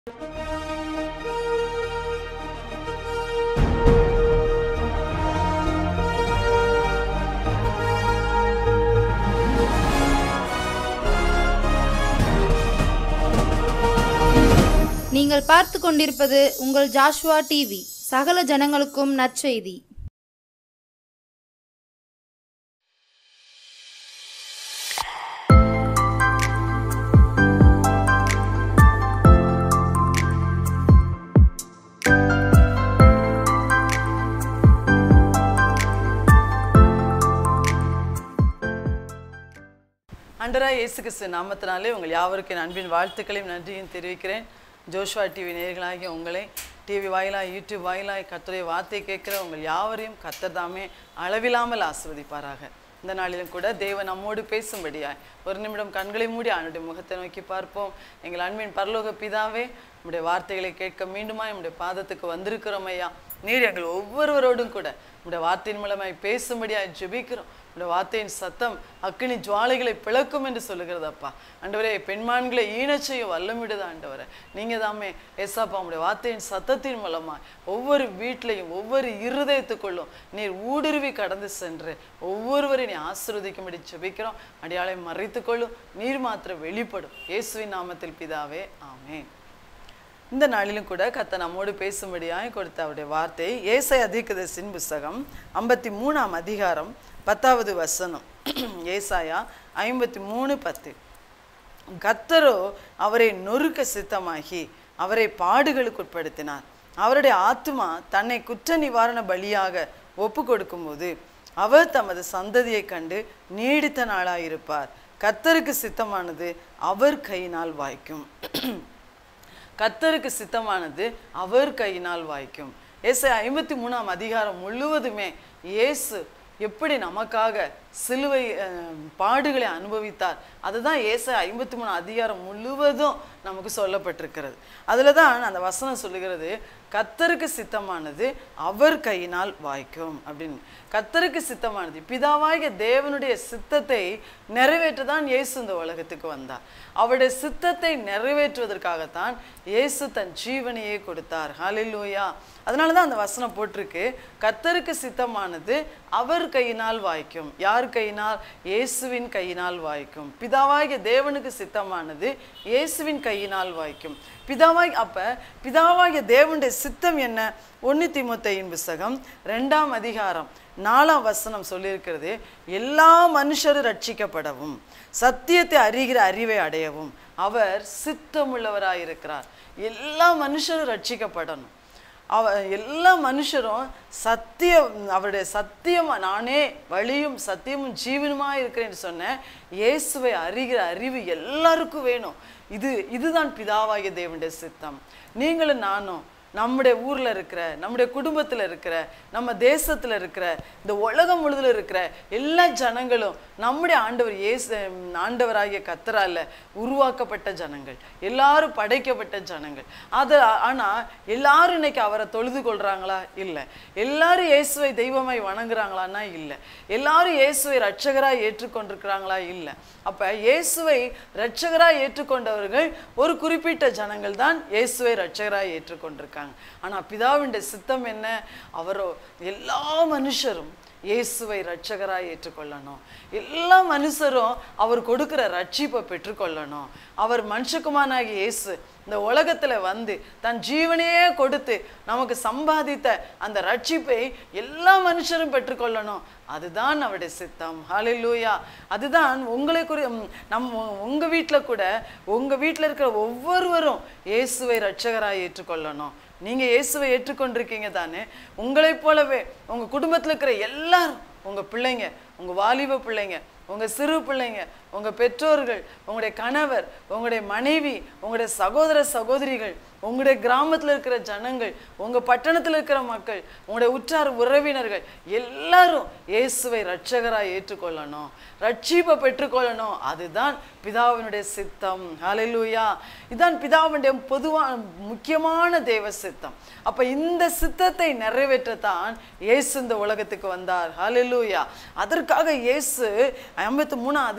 நீங்கள் பார்த்து கொண்டிருப்பது உங்கள் ஜாஷுவா டிவி, சகல ஜனங்களுக்கும் நற்செய்தி. ஆண்டவராகிய இயேசு கிறிஸ்து நாமத்தினாலே உங்கள் யாவருக்கும் என் அன்பின் வாழ்த்துக்களையும் நன்றியும் தெரிவிக்கிறேன். ஜோஷுவா டிவி நேயர்களாகிய உங்களை டிவி வாயிலாய் யூடியூப் வாயிலாய் கர்த்தருடைய வார்த்தையை கேட்குற உங்கள் யாவரையும் கர்த்தர் தாமே அளவில்லாமல் ஆசீர்வதிப்பாராக. இந்த நாளிலும் கூட தேவன் நம்மோடு பேசும்படியாய் ஒரு நிமிடம் கண்களை மூடி அவனுடைய முகத்தை நோக்கி பார்ப்போம். எங்கள் அன்பின் பரலோக பிதாவே, நம்முடைய வார்த்தைகளை கேட்க மீண்டுமா நம்முடைய பாதத்துக்கு வந்திருக்கிறோம் ஐயா. நீர் எங்கள் ஒவ்வொருவரோடும் கூட நம்முடைய வார்த்தையின் மூலமாய் பேசும்படியாய் ஜெபிக்கிறோம். இந்த வார்த்தையின் சத்தம் அக்கினி ஜுவாலைகளை பிளக்கும் என்று சொல்லுகிறதப்பா. ஆண்டவரே, பெண்மான்களை ஈனச்செய்யும் வல்லமிடுதா ஆண்டவரே. நீங்கள் தாமே ஏசாப்பா உங்களுடைய வார்த்தையின் சத்தத்தின் மூலமாக ஒவ்வொரு வீட்டிலையும் ஒவ்வொரு இருதயத்துக்குள்ளும் நீர் ஊடுருவி கடந்து சென்று ஒவ்வொருவரையும் நீ ஆசீர்வதிக்கும்படி ஜெபிக்கிறோம். அடையாளை மறைத்துக்கொள்ளும், நீர் மாத்திரம் வெளிப்படும். இயேசுவின் நாமத்தில் பிதாவே, ஆமென். இந்த நாளிலும் கூட கர்த்தர் நம்மோடு பேசும்படியாய் கொடுத்த அவருடைய வார்த்தை ஏசாயா தீர்க்கதரிசியின் புஸ்தகம் 53ஆம் அதிகாரம் 10வது வசனம். ஏசாயா 53:10. கர்த்தரோ அவரை நொறுக்க சித்தமாகி அவரை பாடுகளுக்கு உட்படுத்தினார். அவருடைய ஆத்துமா தன்னை குற்ற நிவாரண பலியாக ஒப்பு கொடுக்கும்போது அவர் தமது சந்ததியை கண்டு நீடித்த நாளாயிருப்பார். கர்த்தருக்கு சித்தமானது அவர் கையினால் வாய்க்கும். கர்த்தருக்கு சித்தமானது அவர் கையினால் வாய்க்கும். ஏசாயா 53ஆம் அதிகாரம் முழுவதுமே இயேசு எப்படி நமக்காக சிலுவை பாடுகளை அனுபவித்தார், அதுதான் ஏசாயா 53 அதிகாரம் முழுவதும் நமக்கு சொல்லப்பட்டிருக்கிறது. அதில் தான் அந்த வசனம் சொல்லுகிறது, கர்த்தருக்கு சித்தமானது அவர் கையினால் வாய்க்கும் அப்படின்னு. கர்த்தருக்கு சித்தமானது பிதாவாகிய தேவனுடைய சித்தத்தை நிறைவேற்ற தான் இயேசு இந்த உலகத்துக்கு வந்தார். அவருடைய சித்தத்தை நிறைவேற்றுவதற்காகத்தான் இயேசு தன் ஜீவனையே கொடுத்தார். ஹல்லேலூயா. அதனால தான் அந்த வசனம் போட்டிருக்கு, கர்த்தருக்கு சித்தமானது அவர் கையினால் வாய்க்கும். யார் கையினால்? இயேசுவின் கையினால் வாய்க்கும். பிதாவாகிய தேவனுக்கு சித்தமானது இயேசுவின் கையினால் வாய்க்கும். பிதாவாகிய தேவனுடைய சித்தம் என்ன? 1 தீமோத்தேயின் புஸ்தகம் 2ஆம் அதிகாரம் 4ஆம் வசனம் சொல்லியிருக்கிறது, எல்லா மனுஷரும் ரட்சிக்கப்படவும் சத்தியத்தை அறிகிற அறிவை அடையவும் அவர் சித்தமுள்ளவராயிருக்கிறார். எல்லா மனுஷரும் ரட்சிக்கப்படணும். எல்லா மனுஷரும் அவருடைய சத்தியம், நானே வழியும் சத்தியமும் ஜீவனுமாக இருக்கிறேன்னு சொன்ன இயேசுவை அறிகிற அறிவு எல்லாருக்கும் வேணும். இதுதான் பிதாவாகிய தேவனுடைய சித்தம். நீங்களும் நானும் நம்முடைய ஊரில் இருக்கிற, நம்முடைய குடும்பத்தில் இருக்கிற, நம்ம தேசத்தில் இருக்கிற, இந்த உலகம் முழுதில் இருக்கிற எல்லா ஜனங்களும் நம்முடைய ஆண்டவராகிய கர்த்தரால் உருவாக்கப்பட்ட ஜனங்கள், எல்லாரும் படைக்கப்பட்ட ஜனங்கள். ஆனால் எல்லாரும் இன்னைக்கு அவரை தொழுது கொள்கிறாங்களா? இல்லை. எல்லாரும் இயேசுவை தெய்வமாய் வணங்குறாங்களான்னா இல்லை. எல்லாரும் இயேசுவை இரட்சகராய் ஏற்றுக்கொண்டிருக்கிறாங்களா? இல்லை. அப்போ இயேசுவை இரட்சகராய் ஏற்றுக்கொண்டவர்கள் ஒரு குறிப்பிட்ட ஜனங்கள் தான் இயேசுவை இரட்சகராய் ஏற்றுக்கொண்டிருக்காங்க. ஆனால் பிதாவினுடைய சித்தம் என்ன? அவரோ எல்லா மனுஷரும் இயேசுவை இரட்சகராய் ஏற்றுக்கொள்ளணும். எல்லா மனுஷரும் அவர் கொடுக்கிற ரட்சிப்பை பெற்றுக்கொள்ளணும். அவர் மனுஷகுமாரனாகிய இயேசு இந்த உலகத்தில் வந்து தன் ஜீவனையே கொடுத்து நமக்கு சம்பாதித்த அந்த ரட்சிப்பை எல்லா மனுஷரும் பெற்றுக்கொள்ளணும். அதுதான் அவருடைய சித்தம். ஹல்லேலூயா. அதுதான் உங்கள் வீட்டில் கூட உங்கள் வீட்டில் இருக்கிற ஒவ்வொருவரும் இயேசுவை இரட்சகராய் ஏற்றுக்கொள்ளணும். நீங்கள் இயேசுவை ஏற்றுக்கொண்டிருக்கீங்க தானே? உங்களைப் போலவே உங்கள் குடும்பத்தில் இருக்கிற எல்லாரும், உங்கள் பிள்ளைங்க, உங்கள் வாலிப பிள்ளைங்க, உங்கள் சிறு பிள்ளைங்க, உங்கள் பெற்றோர்கள், உங்களுடைய கணவர், உங்களுடைய மனைவி, உங்களுடைய சகோதர சகோதரிகள், உங்களுடைய கிராமத்தில் இருக்கிற ஜனங்கள், உங்கள் பட்டணத்தில் இருக்கிற மக்கள், உங்களுடைய உற்றார் உறவினர்கள் எல்லாரும் இயேசுவை இரட்சகராய் ஏற்றுக்கொள்ளணும், ரட்சிப்பை பெற்றுக்கொள்ளணும். அதுதான் பிதாவினுடைய சித்தம். ஹல்லேலூயா. இதுதான் பிதாவினுடைய பொதுவான முக்கியமான தேவ சித்தம். அப்போ இந்த சித்தத்தை நிறைவேற்றத்தான் இயேசு இந்த உலகத்துக்கு வந்தார். ஹல்லேலூயா. அதற்காக இயேசு 53ஆம் அதிகாரத்தில்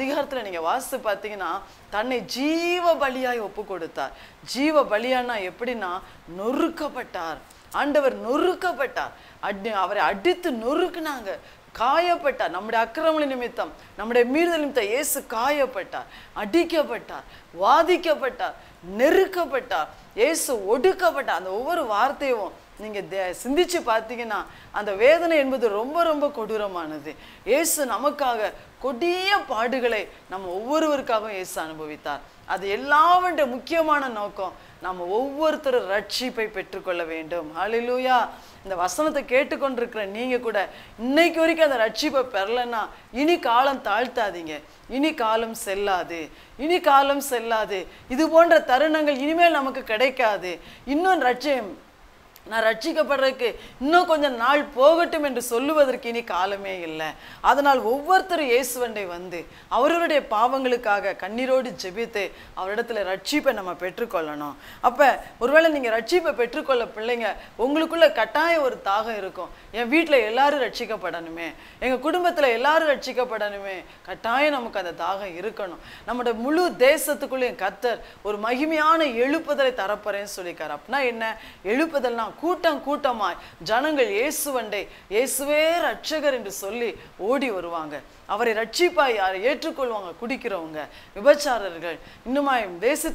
வசனத்தில் நீங்கள் வாசித்து பார்த்தீங்கன்னா தன்னை ஜீவ பலியாய் ஒப்பு கொடுத்தார். ஜீவ பலியானா எப்படின்னா நொறுக்கப்பட்டார். ஆண்டவர் நொறுக்கப்பட்டார். அவரை அடித்து நொறுக்குனாங்க, காயப்பட்டார். நம்முடைய அக்கிரம நிமித்தம், நம்முடைய மீறுதல் நிமித்தம் இயேசு காயப்பட்டார், அடிக்கப்பட்டார், வாதிக்கப்பட்டார், நெருக்கப்பட்டார், இயேசு ஒடுக்கப்பட்டார். அந்த ஒவ்வொரு வார்த்தையும் நீங்கள் சிந்திச்சு பார்த்தீங்கன்னா அந்த வேதனை என்பது ரொம்ப ரொம்ப கொடூரமானது. இயேசு நமக்காக கொடிய பாடுகளை நம்ம ஒவ்வொருவருக்காகவும் இயேசு அனுபவித்தார். அது எல்லாவற்ற முக்கியமான நோக்கம் நம்ம ஒவ்வொருத்தரும் ரட்சிப்பை பெற்றுக்கொள்ள வேண்டும். ஹல்லேலூயா. இந்த வசனத்தை கேட்டுக்கொண்டிருக்கிற நீங்க கூட இன்னைக்கு வரைக்கும் அந்த ரட்சிப்பை பெறலைன்னா இனி காலம் தாழ்த்தாதீங்க. இனி காலம் செல்லாது, இனி காலம் செல்லாது. இது போன்ற தருணங்கள் இனிமேல் நமக்கு கிடைக்காது. இன்னும் நான் ரட்சிக்கப்படுறதுக்கு இன்னும் கொஞ்சம் நாள் போகட்டும் என்று சொல்லுவதற்கு இனி காலமே இல்லை. அதனால் ஒவ்வொருத்தரும் இயேசுவண்டை வந்து அவர்களுடைய பாவங்களுக்காக கண்ணீரோடு ஜெபித்து அவரிடத்துல ரட்சிப்பை நம்ம பெற்றுக்கொள்ளணும். அப்போ ஒருவேளை நீங்கள் ரட்சிப்பை பெற்றுக்கொள்ள பிள்ளைங்க உங்களுக்குள்ள கட்டாய ஒரு தாகம் இருக்கும். என் வீட்டில் எல்லாரும் ரட்சிக்கப்படணுமே, எங்கள் குடும்பத்தில் எல்லாரும் ரட்சிக்கப்படணுமே. கட்டாயம் நமக்கு அந்த தாகம் இருக்கணும். நம்முடைய முழு தேசத்துக்குள்ளேயும் கர்த்தர் ஒரு மகிமையான எழுப்புதலை தரப்போறேன்னு சொல்லியிருக்காரு. அப்படின்னா என்ன எழுப்புதல்னா கூட்டம் கூட்டமாய் ஜனங்கள் இயேசுவண்டை இயேசுவே ரட்சகர் என்று சொல்லி ஓடி வருவாங்க. அவரை ரட்சிப்பாய் யாரை ஏற்றுக்கொள்வாங்க? குடிக்கிறவங்க, விபச்சாரர்கள், இன்னுமாய்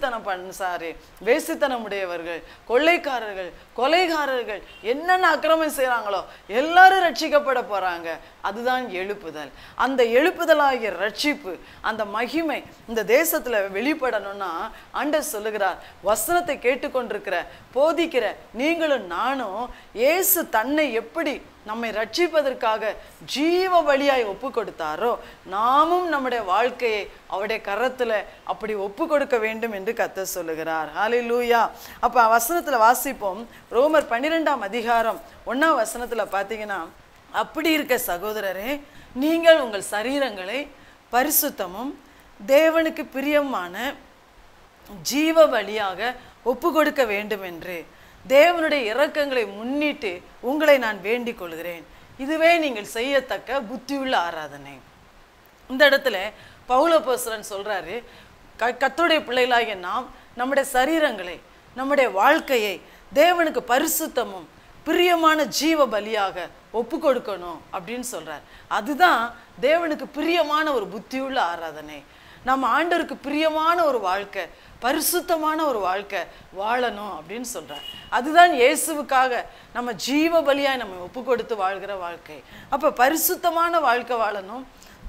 வேசித்தனம் உடையவர்கள், கொள்ளைக்காரர்கள், கொலைகாரர்கள், என்னென்ன அக்கிரமம் செய்கிறாங்களோ எல்லாரும் ரட்சிக்கப்பட போறாங்க. அதுதான் எழுப்புதல். அந்த எழுப்புதலாகிய ரட்சிப்பு, அந்த மகிமை இந்த தேசத்துல வெளிப்படணும்னா ஆண்டவர் சொல்லுகிறார், வசனத்தை கேட்டுக்கொண்டிருக்கிற போதிக்கிற நீங்களும் நானும் இயேசு தன்னை எப்படி நம்மை ரட்சிப்பதற்காக ஜீவ வழியாய் ஒப்பு கொடுத்தாரோ நாமும் நம்முடைய வாழ்க்கையை அவருடைய கரத்துல அப்படி ஒப்பு கொடுக்க வேண்டும் என்று கர்த்தர் சொல்லுகிறார். ஹல்லேலூயா. அப்ப வசனத்துல வாசிப்போம். ரோமர் 12ஆம் அதிகாரம் 1ஆம் வசனத்துல பார்த்தீங்கன்னா, அப்படி இருக்க சகோதரரே, நீங்கள் உங்கள் சரீரங்களை பரிசுத்தமும் தேவனுக்கு பிரியமான ஜீவ வழியாக ஒப்பு கொடுக்க வேண்டும் என்று தேவனுடைய இரக்கங்களை முன்னிட்டு உங்களை நான் வேண்டிக் கொள்கிறேன். இதுவே நீங்கள் செய்யத்தக்க புத்தியுள்ள ஆராதனை. இந்த இடத்துல பவுல் அப்போஸ்தலன் சொல்றாரு, கர்த்தருடைய பிள்ளைகளாகிய நாம் நம்முடைய சரீரங்களை, நம்முடைய வாழ்க்கையை தேவனுக்கு பரிசுத்தமும் பிரியமான ஜீவ பலியாக ஒப்பு கொடுக்கணும் அப்படின்னு சொல்றார். அதுதான் தேவனுக்கு பிரியமான ஒரு புத்தியுள்ள ஆராதனை. நம்ம ஆண்டவருக்கு பிரியமான ஒரு வாழ்க்கை, பரிசுத்தமான ஒரு வாழ்க்கை வாழணும் அப்படின்னு சொல்றார். அதுதான் இயேசுவுக்காக நம்ம ஜீவ பலியாய் நம்ம ஒப்பு கொடுத்து வாழ்கிற வாழ்க்கை. அப்ப பரிசுத்தமான வாழ்க்கை வாழணும்,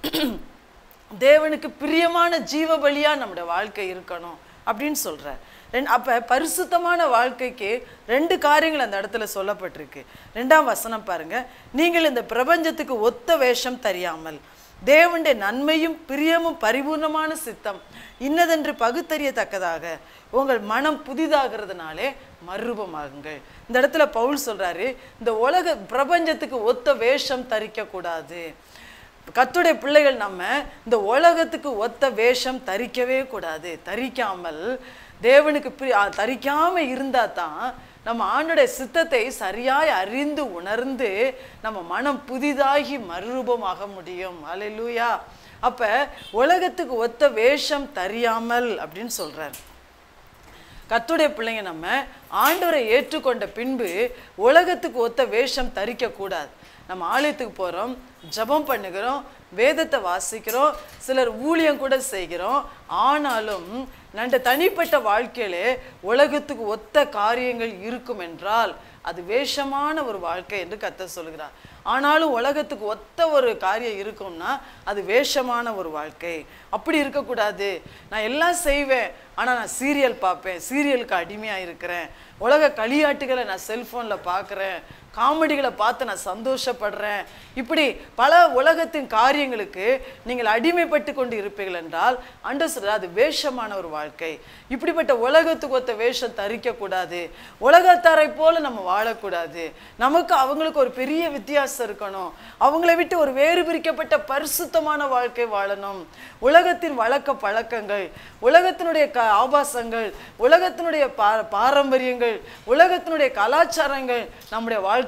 தேவனுக்கு பிரியமான ஜீவ பலியா நம்முடைய வாழ்க்கை இருக்கணும் அப்படின்னு சொல்றார். அப்ப பரிசுத்தமான வாழ்க்கைக்கு 2 காரியங்கள் அந்த இடத்துல சொல்லப்பட்டிருக்கு. 2ஆம் வசனம் பாருங்க, நீங்கள் இந்த பிரபஞ்சத்துக்கு ஒத்த வேஷம் தெரியாமல் தேவனுடைய நன்மையும் பிரியமும் பரிபூர்ணமான சித்தம் இன்னதென்று பகுத்தறியத்தக்கதாக உங்கள் மனம் புதிதாகிறதுனாலே மறுரூபமாகுங்கள். இந்த இடத்துல பவுல் சொல்றாரு, இந்த உலக பிரபஞ்சத்துக்கு ஒத்த வேஷம் தரிக்க கூடாது. கர்த்தருடைய பிள்ளைகள் நம்ம இந்த உலகத்துக்கு ஒத்த வேஷம் தரிக்கவே கூடாது. தரிக்காமல் தேவனுக்கு தரிக்காம இருந்தா தான் நம்ம ஆண்டவருடைய சித்தத்தை சரியாய் அறிந்து உணர்ந்து நம்ம மனம் புதிதாகி மறுரூபமாக முடியும். அல்லேலூயா. அப்ப உலகத்துக்கு ஒத்த வேஷம் தெரியாமல் அப்படின்னு சொல்றார். கர்த்தருடைய பிள்ளைங்க நம்ம ஆண்டவரை ஏற்றுக்கொண்ட பின்பு உலகத்துக்கு ஒத்த வேஷம் தரிக்க கூடாது. நம்ம ஆலயத்துக்கு போறோம், ஜெபம் பண்ணுகிறோம், வேதத்தை வாசிக்கிறோம், சிலர் ஊழியம் கூட செய்கிறோம். ஆனாலும் நன்ற தனிப்பட்ட வாழ்க்கையிலே உலகத்துக்கு ஒத்த காரியங்கள் இருக்கும் என்றால் அது வேஷமான ஒரு வாழ்க்கை என்று கர்த்தர் சொல்கிறார். ஆனாலும் உலகத்துக்கு ஒத்த ஒரு காரியம் இருக்கும்னா அது வேஷமான ஒரு வாழ்க்கை. அப்படி இருக்கக்கூடாது. நான் எல்லாம் செய்வேன், ஆனால் நான் சீரியல் பார்ப்பேன், சீரியலுக்கு அடிமையாக இருக்கிறேன், உலக களியாட்டுகளை நான் செல்ஃபோனில் பார்க்குறேன், காமெடிகளை பார்த்து நான் சந்தோஷப்படுறேன், இப்படி பல உலகத்தின் காரியங்களுக்கு நீங்கள் அடிமைப்பட்டு கொண்டு இருப்பீர்கள் என்றால் ஆண்டவர் அது வேஷமான ஒரு வாழ்க்கை. இப்படிப்பட்ட உலகத்துக்கு ஒத்த வேஷம் தரிக்கக்கூடாது. உலகத்தாரை போல நம்ம வாழக்கூடாது. நமக்கு அவங்களுக்கு ஒரு பெரிய வித்தியாசம் இருக்கணும். அவங்களை விட்டு ஒரு வேறு பிரிக்கப்பட்ட பரிசுத்தமான வாழ்க்கை வாழணும். உலகத்தின் வழக்க பழக்கங்கள், உலகத்தினுடைய ஆபாசங்கள், உலகத்தினுடைய பாரம்பரியங்கள், உலகத்தினுடைய கலாச்சாரங்கள் நம்முடைய வாழ்க்கை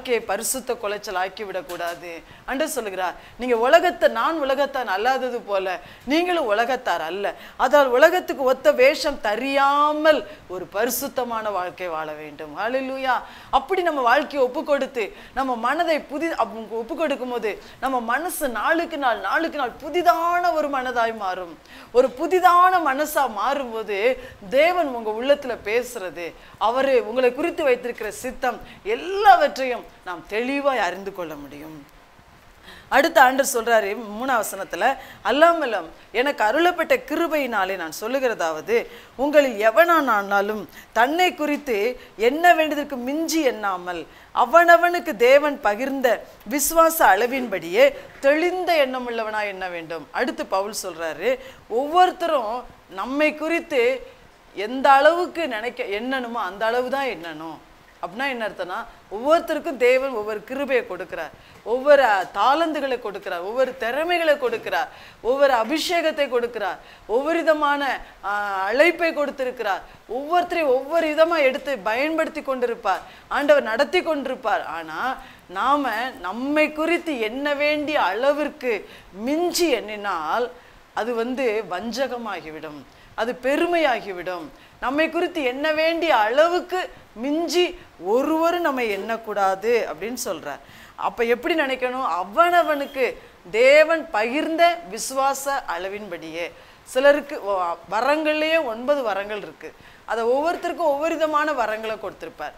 வாழ்க்கையை பரிசுத்த குலைச்சல் ஆக்கி விடக்கூடாது. ஆண்டவர் சொல்லுகிறார், நீங்க நான் உலகத்தான் அல்லாதது போல நீங்களும் உலகத்தார் அல்ல, அதால் உலகத்துக்கு ஒத்த வேஷம் தெரியாமல் ஒரு பரிசுத்தமான வாழ்க்கை வாழ வேண்டும். ஹல்லேலூயா. அப்படி நம்ம வாழ்க்கையை ஒப்பு கொடுத்து நம்ம மனதை ஒப்பு கொடுக்கும் போது நம்ம மனசு நாளுக்கு நாள் புதிதான ஒரு மனதாய் மாறும். ஒரு புதிதான மனசா மாறும்போது தேவன் உங்க உள்ளத்துல பேசுறது, அவரு உங்களை குறித்து வைத்திருக்கிற சித்தம் எல்லாவற்றையும் நாம் தெளிவாய் அறிந்து கொள்ள முடியும். அடுத்த ஆண்டவர் சொல்றாரு 3ஆம் வசனத்துல, அல்லாமலும் எனக்கு அருளப்பட்ட கிருபையினாலே நான் சொல்லுகிறதாவது, உங்களில் எவனானாலும் தன்னை குறித்து என்ன வேண்டியதற்கு மிஞ்சி எண்ணாமல் அவனவனுக்கு தேவன் பகிர்ந்த விசுவாச அளவின்படியே தெளிந்த எண்ணம் உள்ளவனா எண்ண வேண்டும். அடுத்து பவுல் சொல்றாரு, ஒவ்வொருத்தரும் நம்மை குறித்து எந்த அளவுக்கு எண்ணணுமோ அந்த அளவு தான் எண்ணணும். அப்படின்னா என்ன அர்த்தம்னா, ஒவ்வொருத்தருக்கும் தேவன் ஒவ்வொரு கிருபையை கொடுக்கிறார், ஒவ்வொரு தாளந்துகளை கொடுக்கிறார், ஒவ்வொரு திறமைகளை கொடுக்கிறார், ஒவ்வொரு அபிஷேகத்தை கொடுக்கிறார், ஒவ்வொரு விதமான அழைப்பை கொடுத்திருக்கிறார். ஒவ்வொருத்தரையும் ஒவ்வொரு விதமாக எடுத்து பயன்படுத்தி கொண்டிருப்பார், ஆண்டவர் நடத்தி கொண்டிருப்பார். ஆனால் நாம நம்மை குறித்து எண்ண வேண்டிய அளவிற்கு மிஞ்சி எண்ணினால் அது வஞ்சகமாகிவிடும், அது பெருமையாகிவிடும். நம்மை குறித்து எண்ண வேண்டிய அளவுக்கு மிஞ்சி ஒருவரும் நம்ம எண்ணக்கூடாது அப்படின்னு சொல்றார். அப்ப எப்படி நினைக்கணும்? அவனவனுக்கு தேவன் பகிர்ந்த விசுவாச அளவின்படியே. சிலருக்கு வரங்கள்லயே 9 வரங்கள் இருக்கு, அதை ஒவ்வொருத்தருக்கும் ஒவ்வொரு விதமான வரங்களை கொடுத்திருப்பார்.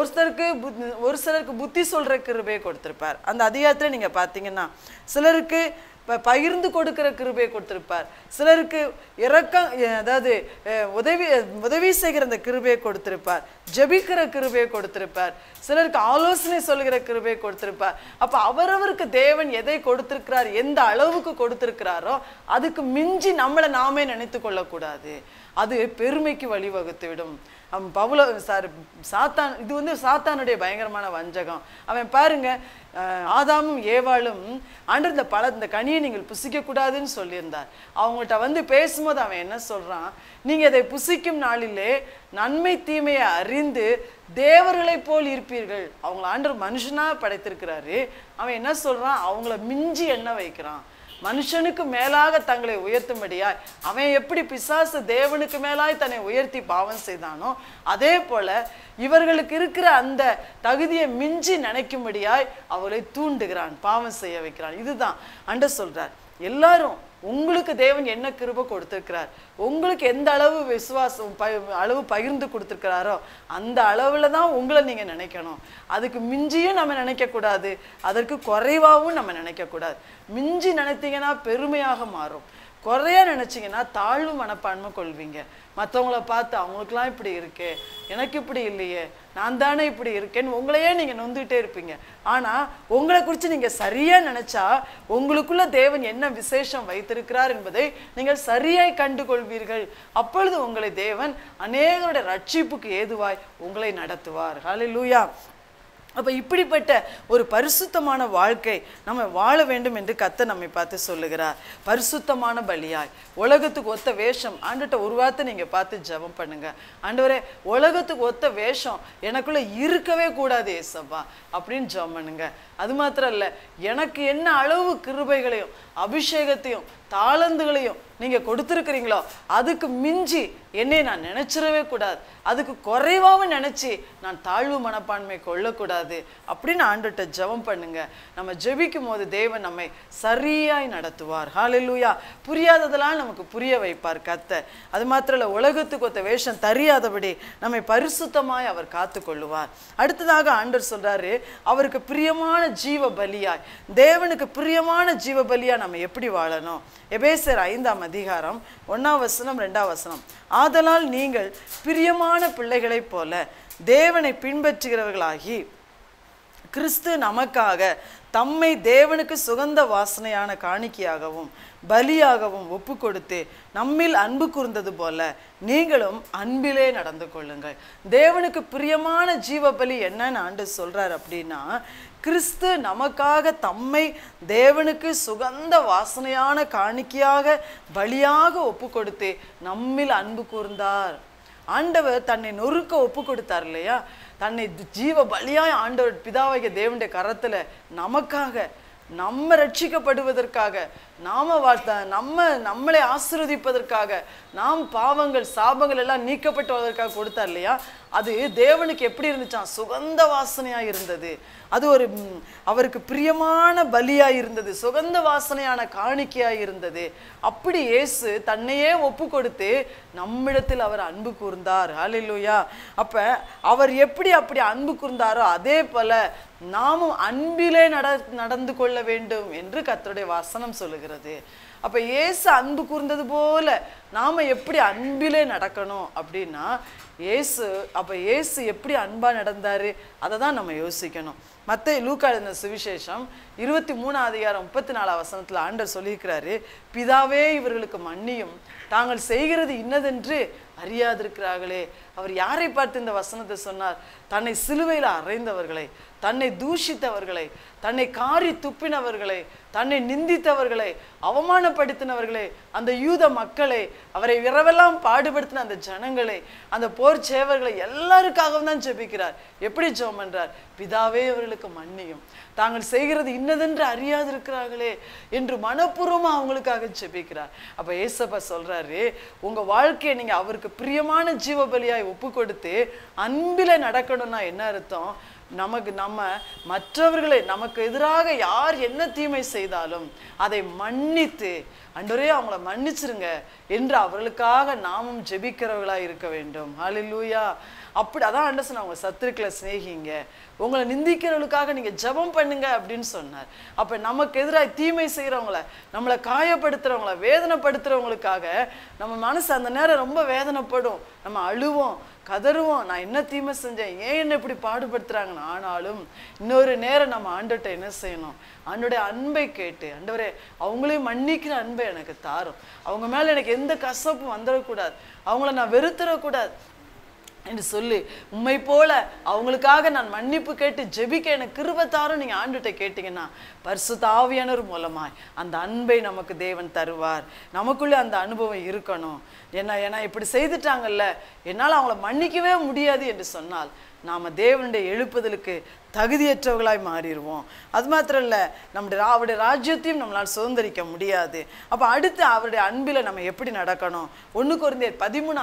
ஒரு சிலருக்கு புத்தி சொல்ற கிருபையை கொடுத்திருப்பார். அந்த அதிகாரத்துல நீங்க பாத்தீங்கன்னா சிலருக்கு பகிர்ந்து கொடுக்கிற கிருபையை கொடுத்திருப்பார், சிலருக்கு இரக்கம் அதாவது உதவி செய்கிற அந்த கிருபையை கொடுத்திருப்பார், ஜெபிக்கிற கிருபையை கொடுத்திருப்பார், சிலருக்கு ஆலோசனை சொல்கிற கிருபையை கொடுத்திருப்பார். அப்ப அவரவருக்கு தேவன் எதை கொடுத்திருக்கிறார், எந்த அளவுக்கு கொடுத்திருக்கிறாரோ அதுக்கு மிஞ்சி நம்மளை நாமே நினைத்து கொள்ளக்கூடாது, அது பெருமைக்கு வழிவகுத்து விடும். சாத்தான், இது சாத்தானுடைய பயங்கரமான வஞ்சகம். அவன் பாருங்க, ஆதாமும் ஏவாளும் ஆண்டவர் இந்த கனியை நீங்கள் புசிக்க கூடாதுன்னு சொல்லியிருந்தார். அவங்கள்ட்ட பேசும்போது அவன் என்ன சொல்றான், நீங்க இதை புசிக்கும் நாளிலே நன்மை தீமையை அறிந்து தேவர்களை போல் இருப்பீர்கள். அவங்கள ஆண்டவர் மனுஷனா படைத்திருக்கிறாரு. அவன் என்ன சொல்றான், அவங்கள மிஞ்சி எண்ண வைக்கிறான். மனுஷனுக்கு மேலாக தங்களை உயர்த்தும்படியாய் அவன் எப்படி பிசாசு தேவனுக்கு மேலாய் தன்னை உயர்த்தி பாவம் செய்தானோ அதே போல இவர்களுக்கு இருக்கிற அந்த தகுதியை மிஞ்சி நினைக்கும்படியாய் அவளை தூண்டுகிறான், பாவம் செய்ய வைக்கிறான். இதுதான் ஆண்டவர் சொல்றார். எல்லாரும் உங்களுக்கு தேவன் என்ன கிருபை கொடுத்திருக்கிறார், உங்களுக்கு எந்த அளவு விசுவாசம் அளவு பகிர்ந்து கொடுத்திருக்கிறாரோ அந்த அளவுல தான் உங்களை நீங்க நினைக்கணும். அதுக்கு மிஞ்சியும் நம்ம நினைக்க கூடாது, அதற்கு குறைவாகவும் நம்ம நினைக்க கூடாது. மிஞ்சி நினைத்தீங்கன்னா பெருமையாக மாறும், குறையா நினைச்சிங்கன்னா தாழ்வு மனப்பான்மை கொள்வீங்க. மற்றவங்கள பார்த்து அவங்களுக்குலாம் இப்படி இருக்கே, எனக்கு இப்படி இல்லையே, நான் தானே இப்படி இருக்கேன்னு உங்களையே நீங்க நொந்துகிட்டே இருப்பீங்க. ஆனா உங்களை குறித்து நீங்க சரியா நினைச்சா உங்களுக்குள்ள தேவன் என்ன விசேஷம் வைத்திருக்கிறார் என்பதை நீங்கள் சரியாய் கண்டுகொள்வீர்கள். அப்பொழுது உங்களை தேவன் அநேகருடைய ரட்சிப்புக்கு ஏதுவாய் உங்களை நடத்துவார். ஹல்லேலூயா. அப்ப இப்படிப்பட்ட ஒரு பரிசுத்தமான வாழ்க்கை நம்ம வாழ வேண்டும் என்று கர்த்தர் நம்மை பார்த்து சொல்லுகிறார். பரிசுத்தமான பலியாய், உலகத்துக்கு ஒத்த வேஷம். ஆண்டவர்ட்ட ஒரு வார்த்தை நீங்க பார்த்து ஜெபம் பண்ணுங்க, ஆண்டவரே உலகத்துக்கு ஒத்த வேஷம் எனக்குள்ள இருக்கவே கூடாது ஏசப்பா அப்படின்னு ஜெபம் பண்ணுங்க. அது மாத்திரம் இல்ல, எனக்கு என்ன அளவு கிருபைகளையும் அபிஷேகத்தையும் தாளந்துகளையும் நீங்க கொடுத்திருக்கிறீங்களோ அதுக்கு மிஞ்சி என்னை நான் நினைச்சிடவே கூடாது, அதுக்கு குறைவாக நினைச்சு நான் தாழ்வு மனப்பான்மை கொள்ளக்கூடாது அப்படின்னு ஆண்டவர்ட்ட ஜெபம் பண்ணுங்க. நம்ம ஜெபிக்கும் போது தேவன் நம்மை சரியாய் நடத்துவார். ஹல்லேலூயா. புரியாததெல்லாம் நமக்கு புரிய வைப்பார் கர்த்தர். அது மாத்திரம் இல்ல, உலகத்துக்கு ஒத்த வேஷம் தெரியாதபடி நம்மை பரிசுத்தமாய் அவர் காத்து கொள்ளுவார். அடுத்ததாக ஆண்டவர் சொல்றாரு, அவருக்கு பிரியமான ஜீவ பலியாய், தேவனுக்கு பிரியமான ஜீவ பலியா நம்ம எப்படி வாழணும்? எபேசியர் 5ஆம் அதிகாரம் 1ஆம் வசனம் 2ஆம் வசனம், ஆதலால் நீங்கள் பிரியமான பிள்ளைகளைப் போல தேவனை பின்பற்றுகிறவர்களாகி கிறிஸ்து நமக்காக தம்மை தேவனுக்கு சுகந்த வாசனையான காணிக்கையாகவும் பலியாகவும் ஒப்பு கொடுத்து நம்மில் அன்பு கூர்ந்தது போல நீங்களும் அன்பிலே நடந்து கொள்ளுங்கள். தேவனுக்கு பிரியமான ஜீவ பலி என்னன்னு ஆண்டவர் சொல்றார் அப்படின்னா, கிறிஸ்து நமக்காக தம்மை தேவனுக்கு சுகந்த வாசனையான காணிக்கையாக பலியாக ஒப்பு கொடுத்து நம்மில் அன்பு கூர்ந்தார். ஆண்டவர் தன்னை நொறுக்க ஒப்பு கொடுத்தார் இல்லையா? தன்னை ஜீவ பலியாய் ஆண்டவர் பிதாவாகிய தேவனுடைய கரத்துல நமக்காக, நம்ம ரட்சிக்கப்படுவதற்காக, நம்மளை ஆசீர்வதிப்பதற்காக, நாம் பாவங்கள் சாபங்கள் எல்லாம் நீக்கப்பட்டுவதற்காக கொடுத்தார் இல்லையா? அது தேவனுக்கு எப்படி இருந்துச்சான்? சுகந்த வாசனையா இருந்தது. அது ஒரு அவருக்கு பிரியமான பலியா இருந்தது, சுகந்த வாசனையான காணிக்கையா இருந்தது. அப்படி இயேசு தன்னையே ஒப்பு கொடுத்து நம்மிடத்தில் அவர் அன்பு கூர்ந்தார். ஹல்லேலூயா. அப்ப அவர் எப்படி அப்படி அன்பு கூர்ந்தாரோ அதே போல நாமும் அன்பிலே நடந்து கொள்ள வேண்டும் என்று கர்த்தருடைய வசனம் சொல்லுகிறது. அப்ப இயேசு அன்பு கூர்ந்தது போல நாம எப்படி அன்பிலே நடக்கணும் அப்படின்னா, இயேசு எப்படி அன்பா நடந்தாரு அதை தான் நம்ம யோசிக்கணும். லூக்கா எழுதின சுவிசேஷம் 23:34 ஆண்டவர் சொல்லியிருக்கிறாரு, பிதாவே இவர்களுக்கு மன்னியும், தாங்கள் செய்கிறது இன்னதென்று அறியாதிருக்கிறார்களே. அவர் யாரை பார்த்து இந்த வசனத்தை சொன்னார்? தன்னை சிலுவையில் அறைந்தவர்களை, தன்னை தூஷித்தவர்களை, தன்னை காரி துப்பினவர்களை, தன்னை நிந்தித்தவர்களை, அவமானப்படுத்தினவர்களை, அந்த யூத மக்களை, அவரை இரவெல்லாம் பாடுபடுத்தின அந்த ஜனங்களை, அந்த போர் சேவர்களை எல்லாருக்காகவும் தான் ஜெபிக்கிறார். எப்படி ஜெபம் பண்றார்? பிதாவே அவர்களுக்கு மன்னியும், தாங்கள் செய்கிறது இன்னதென்று அறியாதிருக்கிறார்களே என்று மனப்பூர்வமா அவங்களுக்காக ஜெபிக்கிறார். அப்ப ஏசப்பா சொல்றாரு, உங்க வாழ்க்கையை நீங்க அவருக்கு பிரியமான ஜீவ பலியாய் ஒப்பு கொடுத்து அன்பில நடக்கணும்னா என்ன அர்த்தம்? நம்ம மற்றவர்களை, நமக்கு எதிராக யார் என்ன தீமை செய்தாலும் அதை மன்னித்து, ஆண்டவரே அவங்கள மன்னிச்சிருங்க என்று அவர்களுக்காக நாமும் ஜெபிக்கிறவர்களா இருக்க வேண்டும். ஹல்லேலூயா. அப்படி அதான் ஆண்டவர் சொன்னார், உங்க சத்துருக்களை சிநேகிங்க, உங்களை நிந்திக்கிறவங்களுக்காக நீங்க ஜெபம் பண்ணுங்க அப்படின்னு சொன்னார். அப்ப நமக்கு எதிராக தீமை செய்யறவங்கள, நம்மளை காயப்படுத்துறவங்கள, வேதனைப்படுத்துறவங்களுக்காக நம்ம மனசு அந்த நேரம் ரொம்ப வேதனைப்படும். நம்ம அழுவோம், கதறுவோம், நான் என்ன தீமை செஞ்சேன், ஏன் என்ன இப்படி பாடுபடுத்துறாங்கன்னு. ஆனாலும் இன்னொரு நேரம் நம்ம ஆண்டவர்கிட்ட என்ன செய்யணும்? ஆண்டவருடைய அன்பை கேட்டு, ஆண்டவரே அவங்களையும் மன்னிக்கிற அன்பை எனக்கு தாரும், அவங்க மேல எனக்கு எந்த கசப்பும் வந்துடக்கூடாது, அவங்கள நான் வெறுத்துடக்கூடாது என்று சொல்லி உண்மை போல அவங்களுக்காக நான் மன்னிப்பு கேட்டு ஜெபிக்க எனக்கு கிருபை தாரும் நீங்க ஆண்டவர்கிட்ட கேட்டீங்கன்னா, பரிசுத்த ஆவியானவர் மூலமாய் அந்த அன்பை நமக்கு தேவன் தருவார். நமக்குள்ளே அந்த அனுபவம் இருக்கணும். ஏன்னா இப்படி செய்துட்டாங்கல்ல, என்னால் அவங்கள மன்னிக்கவே முடியாது என்று சொன்னால் நாம தேவனுடைய எழுப்புதலுக்கு தகுதியற்றவர்களாய் மாறிடுவோம். அது மாத்திரம் இல்லை, அவருடைய ராஜ்யத்தையும் நம்மளால் சுதந்திரிக்க முடியாது. அப்போ அடுத்து அவருடைய அன்பில் நம்ம எப்படி நடக்கணும்? 1 கொரிந்தியர்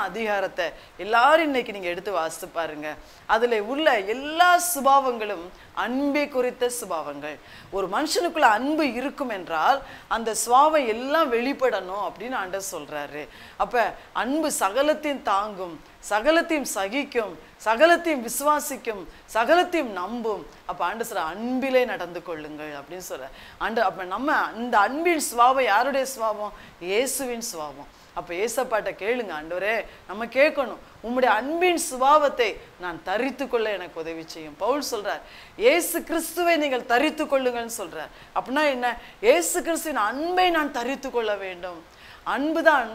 13 எல்லாரும் இன்னைக்கு நீங்கள் எடுத்து வாசித்து பாருங்க. அதில் உள்ள எல்லா சுபாவங்களும் அன்பை குறித்த சுபாவங்கள். ஒரு மனுஷனுக்குள்ள அன்பு இருக்கும் என்றால் அந்த சுபாவம் எல்லாம் வெளிப்படணும் அப்படின்னு ஆண்டவர் சொல்றாரு. அப்ப அன்பு சகலத்தையும் தாங்கும், சகலத்தையும் சகிக்கும், சகலத்தையும் விசுவாசிக்கும், சகலத்தையும் நம்பும். அப்ப ஆண்டவர் சொல்ற, அன்பிலே நடந்து கொள்ளுங்கள் அப்படின்னு சொல்ற. அப்ப நம்ம இந்த அன்பின் சுபாவம் யாருடைய சுபாவம்? இயேசுவின் சுபாவம். அப்ப ஏசப்பாட்ட கேளுங்க, ஆண்டவரே நம்ம கேட்கணும், உம்முடைய அன்பின் சுபாவத்தை நான் தரித்து கொள்ள எனக்கு உதவி செய்யும். பவுல் சொல்றார், இயேசு கிறிஸ்துவை நீங்கள் தரித்து கொள்ளுங்கள்னு சொல்றார். அப்படின்னா என்ன? இயேசு கிறிஸ்துவின் அன்பை நான் தரித்து கொள்ள வேண்டும். அன்புதான்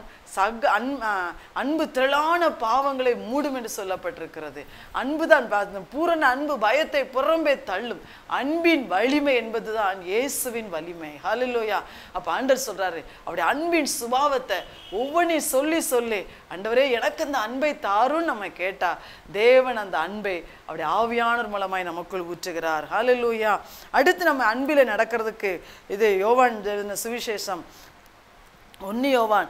அன்பு திரளான பாவங்களை மூடும் என்று சொல்லப்பட்டிருக்கிறது. அன்புதான் பூரண அன்பு பயத்தை புறம்பே தள்ளும். அன்பின் வலிமை என்பதுதான் இயேசுவின் வலிமை. ஹல்லேலூயா. அப்ப ஆண்டவர் சொல்றாரு, அவருடைய அன்பின் சுபாவத்தை ஒவ்வொன்றையும் சொல்லி சொல்லி, ஆண்டவரே எனக்கு அந்த அன்பை தாரும் நம்ம கேட்டா தேவன் அந்த அன்பை அவருடைய ஆவியானவர் மூலமாய் நமக்குள் ஊற்றுகிறார். ஹல்லேலூயா. அடுத்து நம்ம அன்பில நடக்கிறதுக்கு இது யோவான் எழுதின சுவிசேஷம் 1 யோவான்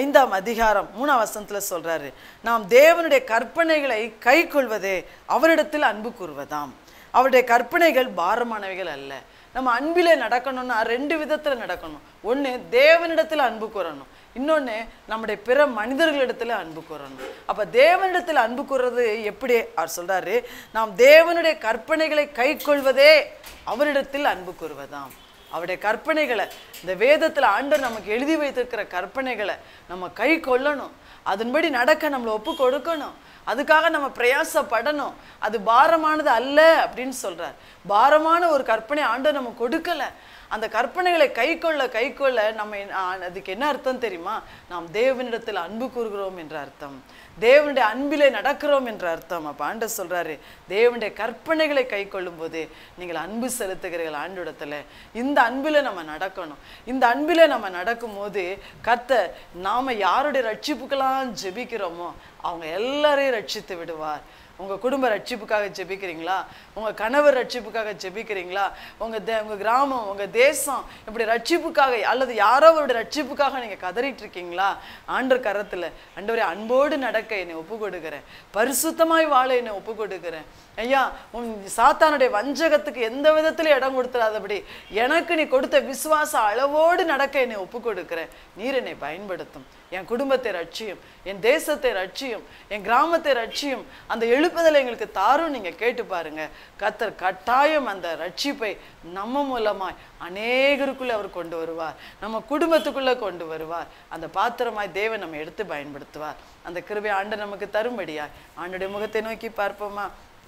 5:3 சொல்றாரு, நாம் தேவனுடைய கற்பனைகளை கை கொள்வதே அவரிடத்தில் அன்பு கூறுவதாம். அவருடைய கற்பனைகள் பாரமானவைகள் அல்ல. நம்ம அன்பிலே நடக்கணும்னா 2 விதத்துல நடக்கணும். ஒன்று தேவனிடத்தில் அன்பு கூறணும், இன்னொன்று நம்முடைய பிற மனிதர்களிடத்துல அன்பு கூறணும். அப்ப தேவனிடத்தில் அன்பு கூறுறது எப்படி? அவர் சொல்றாரு, நாம் தேவனுடைய கற்பனைகளை கை கொள்வதே அவரிடத்தில் அன்பு கூறுவதாம். அவருடைய கற்பனைகளை, இந்த வேதத்தில் ஆண்டவர் நமக்கு எழுதி வைத்திருக்கிற கற்பனைகளை நம்ம கை கொள்ளணும், அதன்படி நடக்க நம்மளை ஒப்பு கொடுக்கணும், அதுக்காக நம்ம பிரயாசப்படணும். அது பாரமானது அல்ல அப்படின்னு சொல்றார். பாரமான ஒரு கற்பனை ஆண்டவர் நம்ம கொடுக்கல. அந்த கற்பனைகளை கை கொள்ள நம்ம அதுக்கு என்ன அர்த்தம் தெரியுமா? நாம் தேவனிடத்தில் அன்பு கூறுகிறோம் என்ற அர்த்தம். தேவனுடைய அன்பிலே நடக்கிறோம் என்ற அர்த்தம். அப்போ ஆண்டவர் சொல்றாரு, தேவனுடைய கற்பனைகளை கை கொள்ளும் போது நீங்கள் அன்பு செலுத்துகிறீர்கள் ஆண்டவரிடத்துல. இந்த அன்பிலே நம்ம நடக்கணும். இந்த அன்பிலே நம்ம நடக்கும் போது கர்த்தர் நாம யாருடைய ரட்சிப்புக்கெல்லாம் ஜெபிக்கிறோமோ அவங்க எல்லாரையும் ரட்சித்து விடுவார். உங்கள் குடும்ப ரட்சிப்புக்காக ஜெபிக்கிறீங்களா? உங்கள் கணவர் ரட்சிப்புக்காக ஜெபிக்கிறீங்களா? உங்கள் கிராமம், உங்கள் தேசம் இப்படி ரட்சிப்புக்காக அல்லது யாரோ அவருடைய ரட்சிப்புக்காக நீங்கள் கதறிட்டு இருக்கீங்களா? ஆண்டவர் கரத்தில், ஆண்டவரே அன்போடு நடக்க என்னை ஒப்பு கொடுக்குறேன், பரிசுத்தமாய் வாழ என்னை ஒப்பு கொடுக்குறேன் ஐயா. உன் சாத்தானுடைய வஞ்சகத்துக்கு எந்த விதத்திலும் இடம் கொடுத்துடாதபடி எனக்கு நீ கொடுத்த விசுவாச அளவோடு நடக்க என்னை ஒப்பு கொடுக்குறேன். நீர் என்னை பயன்படுத்தும். என் குடும்பத்தை ரட்சியும், என் தேசத்தை ரட்சியும், என் கிராமத்தை ரட்சியும். அந்த எழுப்புதலை எங்களுக்கு தாரும். நீங்கள் கேட்டு பாருங்க, கர்த்தர் கட்டாயம் அந்த ரட்சிப்பை நம்ம மூலமாய் அநேகருக்குள்ளே அவர் கொண்டு வருவார், நம்ம குடும்பத்துக்குள்ளே கொண்டு வருவார். அந்த பாத்திரமாய் தேவன் நம்ம எடுத்து பயன்படுத்துவார். அந்த கிருபை ஆண்டவர் நமக்கு தரும்படியாய் ஆண்டவருடைய முகத்தை நோக்கி பார்ப்போமா?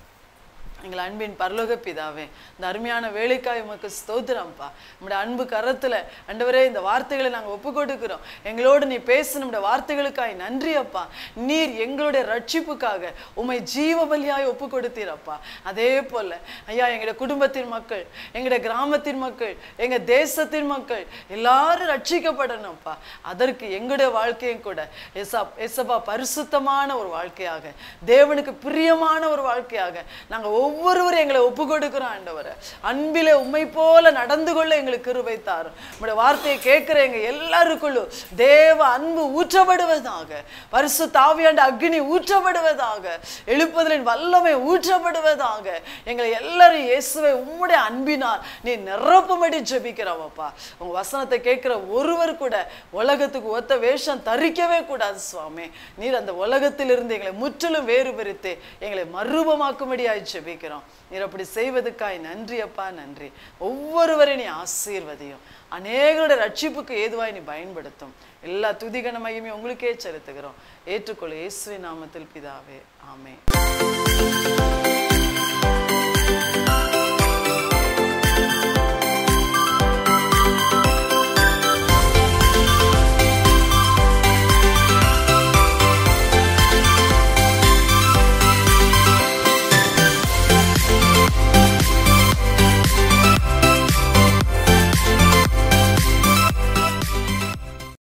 எங்கள் அன்பின் பரலோக பிதாவே, இந்த அருமையான வேலைக்காய் உமக்கு ஸ்தோத்திரம்ப்பா. நம்முடைய அன்பு கரத்தில் ஆண்டவரே இந்த வார்த்தைகளை நாங்கள் ஒப்பு கொடுக்கிறோம். எங்களோடு நீ பேச நம்முடைய வார்த்தைகளுக்காய் நன்றி அப்பா. நீர் எங்களுடைய ரட்சிப்புக்காக உம்மை ஜீவ பலியாய் ஒப்பு கொடுத்தீரப்பா. அதே போல் ஐயா, எங்களுடைய குடும்பத்தின் மக்கள், எங்களுடைய கிராமத்தின் மக்கள், எங்கள் தேசத்தின் மக்கள் எல்லாரும் ரட்சிக்கப்படணும்ப்பா. அதற்கு எங்களுடைய வாழ்க்கையும் கூட எசப்பா பரிசுத்தமான ஒரு வாழ்க்கையாக, தேவனுக்கு பிரியமான ஒரு வாழ்க்கையாக நாங்கள் ஒவ்வொருவரும் எங்களை ஒப்பு கொடுக்கிறோம் ஆண்டவரே. அன்பிலே உம்மை போல நடந்து கொள்ள எங்களுக்கு கிருபை தாரும். உம்முடைய வார்த்தையை கேட்கிற எங்க எல்லாருக்குள்ளும் தேவ அன்பு ஊற்றப்படுவதாக, பரிசுத்த ஆவியாண்ட அக்னி ஊற்றப்படுவதாக, எழுப்புதலின் வல்லமை ஊற்றப்படுவதாக. எங்களை எல்லாரும் இயேசுவை உம்முடைய அன்பினால் நீ நிரப்பும்படி ஜெபிக்கிறோம் அப்பா. உங்க வசனத்தை கேட்கிற ஒருவர் கூட உலகத்துக்கு ஒத்த வேஷம் தரிக்கவே கூடாது சுவாமி. நீர் அந்த உலகத்திலிருந்து எங்களை முற்றிலும் வேறுபடுத்தி எங்களை மறுரூபமாக்கும்படியாய் ஜெபிக்கிறோம். நீர் அப்படி செய்வதற்காய் நன்றி அப்பா, நன்றி. ஒவ்வொருவரையும் நீ ஆசீர்வதியும், அநேகருடைய ரட்சிப்புக்கு ஏதுவாய் நீ பயன்படுத்தும். எல்லா துதிகனமையுமே உங்களுக்கே செலுத்துகிறோம். ஏற்றுக்கொள்ள இயேசுவின் நாமத்தில் பிதாவே, ஆமென்.